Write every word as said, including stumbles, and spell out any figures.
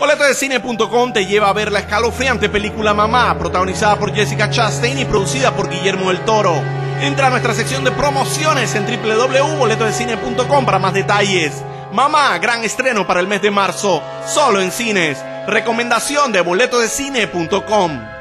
boleto de cine punto com te lleva a ver la escalofriante película Mamá, protagonizada por Jessica Chastain y producida por Guillermo del Toro. Entra a nuestra sección de promociones en doble u doble u doble u punto boleto de cine punto com para más detalles. Mamá, gran estreno para el mes de marzo, solo en cines. Recomendación de boleto de cine punto com.